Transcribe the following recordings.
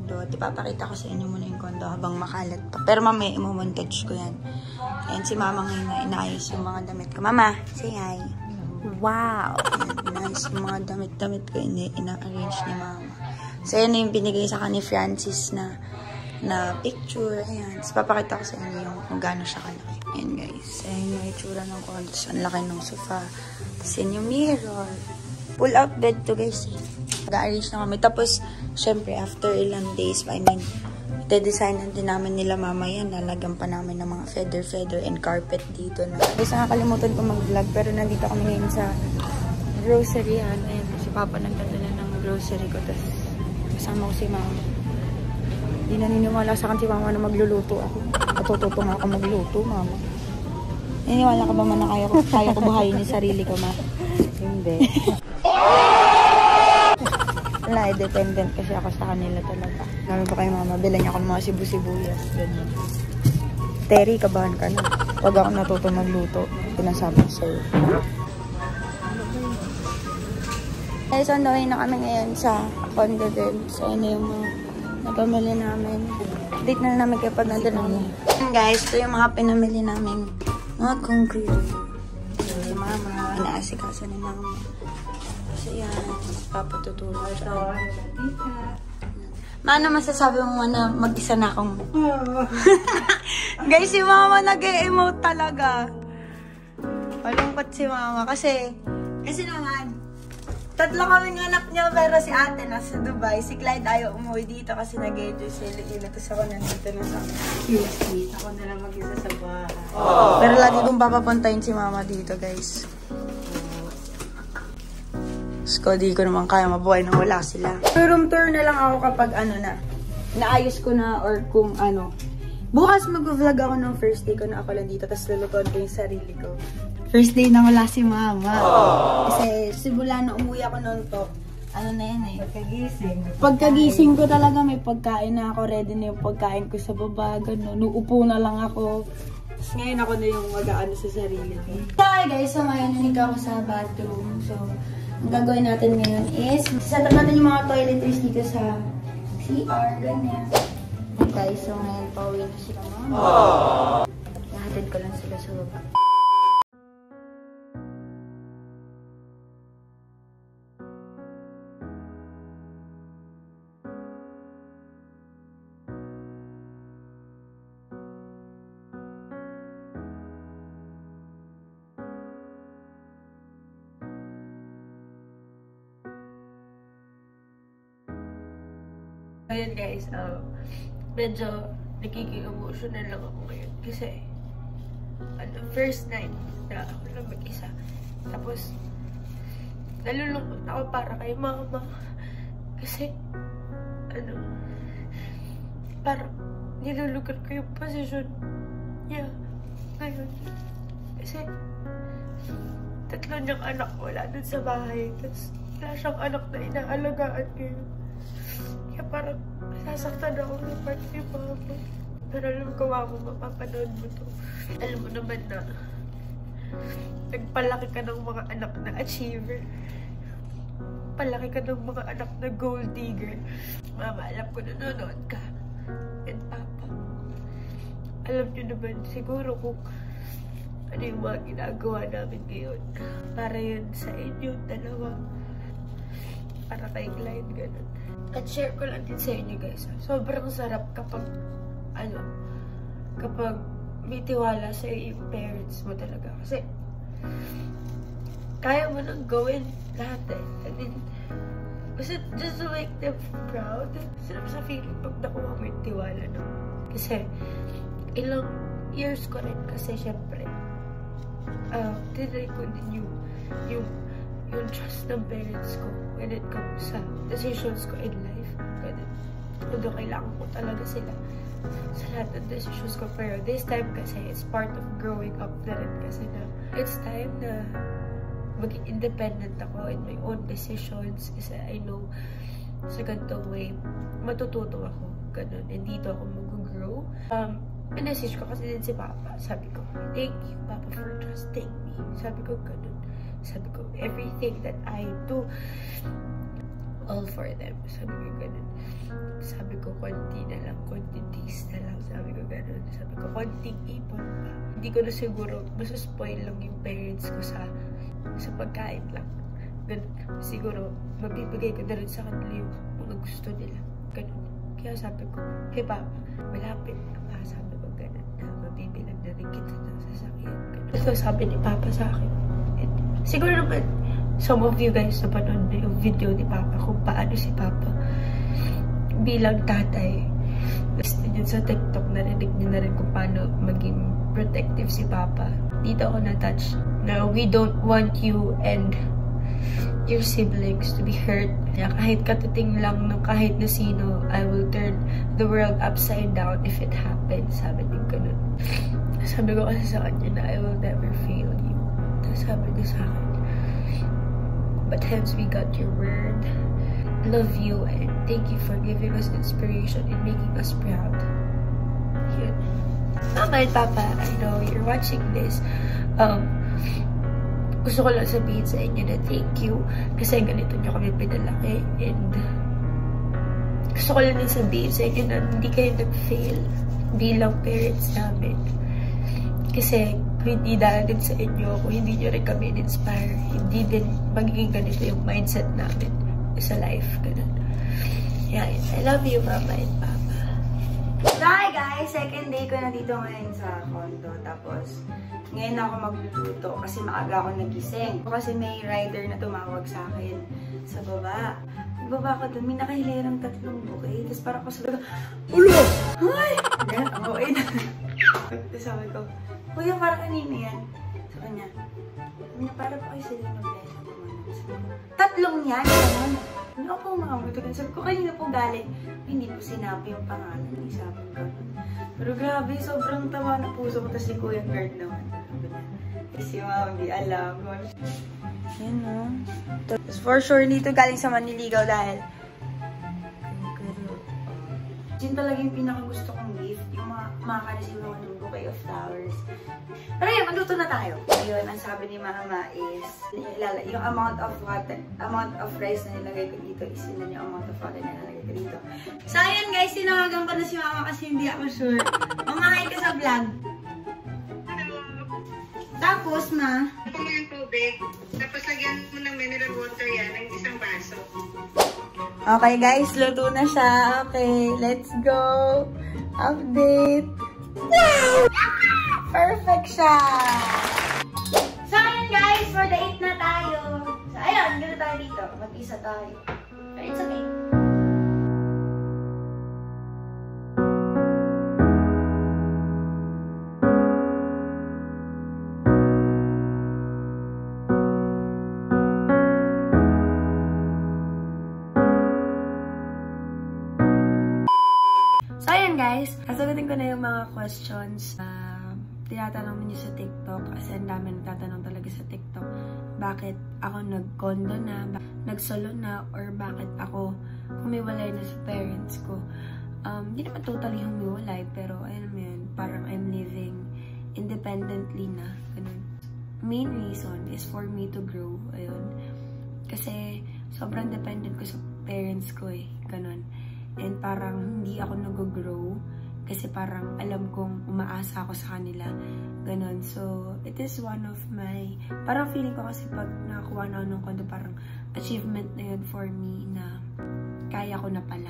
condo. At ipapakita ko sa inyo muna yung condo habang makalat pa. Pero mamaya, imumontage ko yan. Ayan, si mama ngayon na inaayos yung mga damit ko. Mama, say hi. Wow! Ayan, inaayos yung mga damit-damit ko. Ina-arrange ni mama. So, yan na yung binigay sa akin ni Francis na picture. Ayan. So, papakita ko sa inyo yung kung gaano siya kalaki. Ayan, guys. Ayan yung itsura ng condo. Ang laki ng sofa. Tapos, yan yung mirror. Pull-out bed to, guys. Mag-arrange na kami. Tapos, syempre, after ilang days, designan din namin nila mama yan. Lalagyan pa namin ng mga feather and carpet dito. Guys, nakakalimutan ko mag-vlog. Pero nandito kami ngayon sa grocery. Ayan, si Papa nagdadala ng grocery ko. Tapos, kasama ko si mama. Hindi naniniwala sa akin si mama na magluluto ako. Matututo nga ako magluto, mama. Naniniwala ka ba man na kaya ko buhayin yung sarili ko, ma? Hindi. Wala, dependent kasi ako sa kanila talaga. Sabi ko kay mama, bilang niya ako ng mga sibu-sibuyas. Ganyan. Terry, kabahan ka na. Huwag ako natuto magluto. Pinasabi ko sa'yo. Guys, ondoin na kami ngayon sa condo din. So, ano yung mga napamili namin. Date na namin kayo pag nandun namin. Guys, ito yung mga pinamili namin. Mga concrete. Si mama, inaasikaso ni mama. Kasi yan, papatutulog siya. Ano masasabi mo na mag-isa na akong... Guys, si mama nag-e-emote talaga. Malungkot si mama kasi naman, tatlo kaming anak niya pero si ate nasa Dubai. Si Clyde ayaw umuwi dito kasi nag-enjoy sila. Tapos ako nandito na sa Philippines. Ako na lang mag-isa sa bahay. Pero lagi kong papapuntahin si mama dito, guys. So, di ko naman kaya mabuhay nang wala sila. Room tour na lang ako kapag naayos ko na or kung Bukas mag-vlog ako ng first day ko na ako lang dito. Tapos lulutuan ko yung sarili ko. First day na wala si mama. Kasi simula na umuwi ako noon to. Na yan eh. Pagkagising ko talaga may pagkain na ako. Ready na yung pagkain ko sa baba. Nuupo na lang ako. Tapos ngayon ako na yung mag-aano sa sarili ko. Hi guys, so ngayon nanig ako sa bathroom. So, ang gagawin natin ngayon is set up natin yung mga toiletries dito sa CR. Ganyan. Guys, so ngayon pauwi na sila mama. Nahatid ko lang sila sa baba. Ayan guys, medyo nagiging emotional lang ako ngayon kasi first night na ako lang mag-isa. Tapos nalulungkot ako para kay mama kasi parang nilulugan ko yung posisyon niya ngayon kasi tatlo niyang anak wala dun sa bahay. Tapos wala siyang anak na inaalagaan ngayon. Kaya parang nasasaktan ako ng part ni mama. Pero alam ko, mama, mapapanood mo to. Alam mo naman na nagpalaki ka ng mga anak na achiever. Palaki ka ng mga anak na gold digger. Mama, alam ko nanonood ka. And papa, alam nyo naman siguro kung ano yung mga ginagawa namin ngayon. Para yun sa inyo, dalawa. Para kay Clyde, ganun. At share ko lang din sa inyo guys. Sobrang sarap kapag kapag may tiwala sa yung parents mo talaga. Kasi kaya mo nang gawin lahat eh. And then, just to make them proud. Sarap sa feeling pag nakuha mo yung tiwala no? Kasi ilang years ko rin kasi syempre tinry ko din yung trust ng parents ko when it comes sa decisions ko in life. Although kailangan ko talaga sila sa lahat ng decisions ko. Pero this time kasi, it's part of growing up na rin kasi na it's time na maging independent ako in my own decisions. Kasi I know sa ganitong way, matututo ako. Ganun. And dito ako mag-grow. Message ko kasi din si Papa. Sabi ko, thank you, Papa, for trusting me. Sabi ko, ganun. Sabi ko, everything that I do, all for them. Sabi ko, ganun. Sabi ko, ganun. Sabi ko, konting ipon pa. Hindi ko na siguro, masaspoil lang yung parents ko sa pagkain lang. Ganun. Siguro, mabibigay ko na rin sa kanila yung mga gusto nila. Ganun. Kaya sabi ko, hey Papa, malapit na pa. Sabi ko ganun na mabibilang na rin kita ng sasakyan. Ganun. So sabi ni Papa sa akin, and, siguro naman, some of you guys napanood na yung video ni Papa kung paano si Papa bilang tatay. Basta yun sa TikTok, narinig niyo na rin kung paano maging protective si Papa. Dito ako na-touch na we don't want you and your siblings to be hurt. Kaya kahit katuting lang ng kahit na sino, I will turn the world upside down if it happens. Sabi din ganun. Sabi ko kasi sa kanya na I will never fail you. Tapos sabi niya sa akin, but hence we got your word. Love you and thank you for giving us inspiration and making us proud. Yun. Mama and Papa, I know you're watching this. Gusto ko lang sabihin sa inyo na thank you kasi ganito nyo kami pinalaki, and gusto ko lang din sabihin sa inyo na hindi kayo nag-fail bilang parents namin. Kasi hindi dahil din sa inyo kung hindi nyo rin kami in-inspire, hindi din magiging ganito yung mindset namin sa life. Ganun. Yeah, I love you, Mama and Papa. So hi guys! Second day ko na dito ngayon sa condo. Tapos, ngayon ako magluluto kasi maaga ako nagising. Kasi may rider na tumawag sa akin sa baba. Baba ko dun, may nakahilerang 3 bouquet. Tapos parang ako sabi ko, ulo! Ay! Ganyan, ang okay na. Tapos sabi ko, kuya, parang kanina yan. Sa kanya, para pa kayo sila mag-bless ako. 3 yan? Ano po mga mutugan? Sabi ko, kanina po galing. Hindi po sinabi yung pangalan. Hindi sabi ko. Pero grabe, sobrang tawa na puso ko. Tapos si Kuya Guard naman. Kasi mama, hindi alam. Yan o. Tapos for sure, dito galing sa Maniligaw dahil yun talaga yung pinakagusto kong gift. Yung makaka-receive ako ng bouquet of flowers. Pero yun, magluto na tayo. Ayun, ang sabi ni Mama is, yung amount of rice na nilagay ko dito is yun na yung amount of water na nilagay ko dito. So ayun guys, tinawagan ko na si Mama kasi hindi ako sure. Mamahay ka sa vlog. Tapos, Ma. Ito mo yung tubig. Tapos lagyan mo ng mineral water yan ng 1 baso. Okay guys, luto na siya. Okay, let's go. Update. Wow! Perfect siya. So ayun guys, for the 8 na tayo. So ayun, gano'n tayo dito. Mag-isa tayo. But it's okay. So, ayan guys, sasagutin ko na yung mga questions na tinatanong niyo sa TikTok kasi ang dami nagtatanong talaga sa TikTok. Bakit ako nag-condo na, nag-solo na, or bakit ako humiwalay na sa parents ko. Hindi naman totally humiwalay, pero ayun mo yun, parang I'm living independently na, ganun. Main reason is for me to grow, ayun. Kasi sobrang dependent ko sa parents ko eh, ganun. And parang hindi ako nag-grow kasi parang alam kong umaasa ako sa kanila. Ganon. So, it is one of my, parang feeling ko kasi pag nakakuha na ako ng condo, parang achievement na yun for me na kaya ko na pala.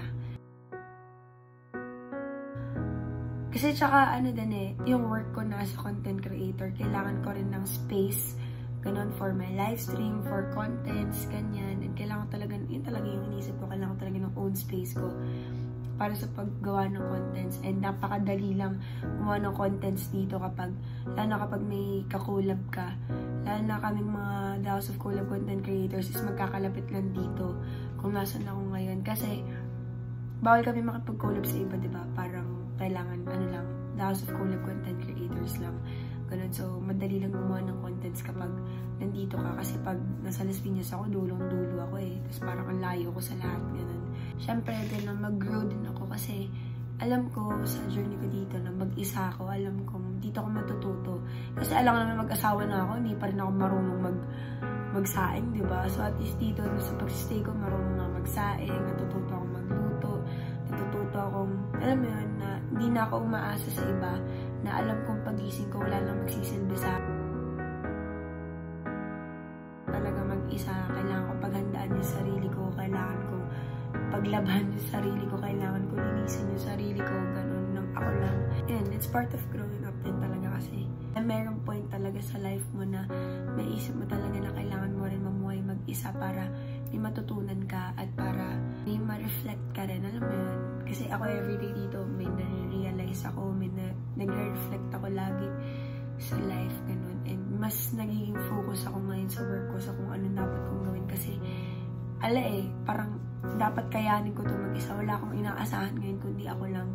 Kasi tsaka ano din eh, yung work ko na as a content creator, kailangan ko rin ng space, ganon, for my live stream, for contents, ganyan. And kailangan talaga, yun talaga yung inisip ko, kailangan talaga ng own space ko para sa paggawa ng contents. And napakadali lang gumawa ng contents dito kapag, lalo na kapag may kakulab ka. Lalo na kaming mga The House of Collab content creators is magkakalapit lang dito kung nasan ako ngayon. Kasi, bawal kami makipag-collab sa iba, diba? Parang kailangan, ano lang, The House of Collab content creators lang. Ganun. So, madali lang gumawa ng contents kapag nandito ka. Kasi pag nasa Las Piñas ako, dulong-dulo ako eh. Tapos parang ang layo ko sa lahat. Ganun. Siyempre, din na mag-grow din ako kasi alam ko sa journey ko dito na mag-isa ako. Alam ko, dito ako matututo. Kasi alam ko naman mag-asawa na ako, hindi pa rin ako marunong magsaing, diba? So, at least dito, sa pag-stay ko, marunong na magsaing, natututo akong magluto, natututo akong, alam mo yun, na Hindi na ako umaasa sa iba na alam kong pagising ko wala lang magsisilbi sa talaga mag-isa. Kailangan ko paghandaan yung sarili ko, kailangan ko paglaban yung sarili ko, kailangan ko linisin yung sarili ko, ganun lang ako lang. And it's part of growing up din talaga kasi merong point talaga sa life mo na may isip mo talaga na kailangan mo rin mamuhay mag-isa para may matutunan ka at para may ma-reflect ka rin. Alam mo yun? Kasi ako everyday dito, may na-realize ako, may nag-reflect ako lagi sa life, ganun. And mas nagiging focus ako ngayon sa work ko, sa kung ano dapat kong gawin. Kasi, parang dapat kayanin ko ito mag-isa. Wala akong inaasahan ngayon kundi ako lang.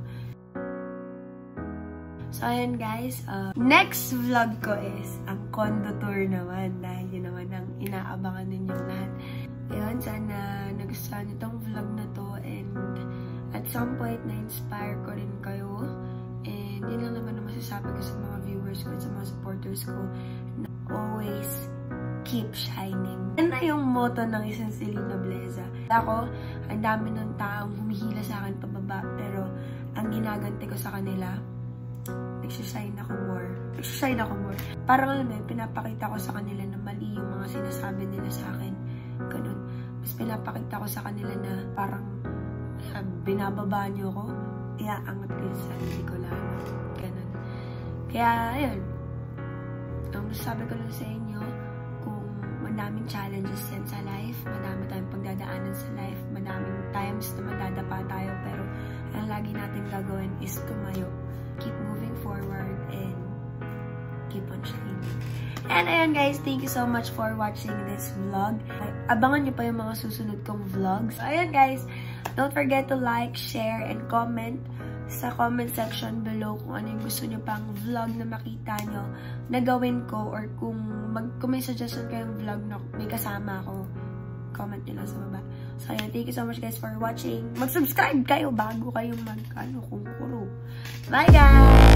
So, ayan guys. Next vlog ko is ang condo tour naman. Dahil yun naman ang inaabangan ninyong lahat. Ayun, sana nagustuhan niyo itong vlog na to. And at some point, na-inspire ko rin kayo. And yun lang naman ang masasabi ko sa mga viewers ko at sa mga supporters ko. Na always keep shining. Yan na yung motto ng isang Celine Nobleza. Ako, ang dami ng taong humihila sa akin pababa. Pero ang ginaganti ko sa kanila, nagsishine ako more. Parang alam mo, pinapakita ko sa kanila na mali yung mga sinasabi nila sa akin. Ganun. Mas pinapakita ko sa kanila na parang binababa niyo ako, iaangat ko yung sarili ko lang. Ganun. Kaya, ayun. Ang masasabi ko lang sa inyo, kung madaming challenges yan sa life, madami tayong pagdadaanan sa life, madaming times na madadapa tayo, pero ang lagi natin gagawin is tumayo. Keep moving forward and keep on shining. And ayan guys, thank you so much for watching this vlog. Abangan nyo pa yung mga susunod kong vlogs. So ayan guys, don't forget to like, share, and comment sa comment section below kung ano yung gusto nyo pang vlog na makita nyo na gawin ko, or kung may suggestion kayong vlog na may kasama ako, comment nyo lang sa baba. So ayan, thank you so much guys for watching. Mag-subscribe kayo bago kayo kung kuro. Bye guys!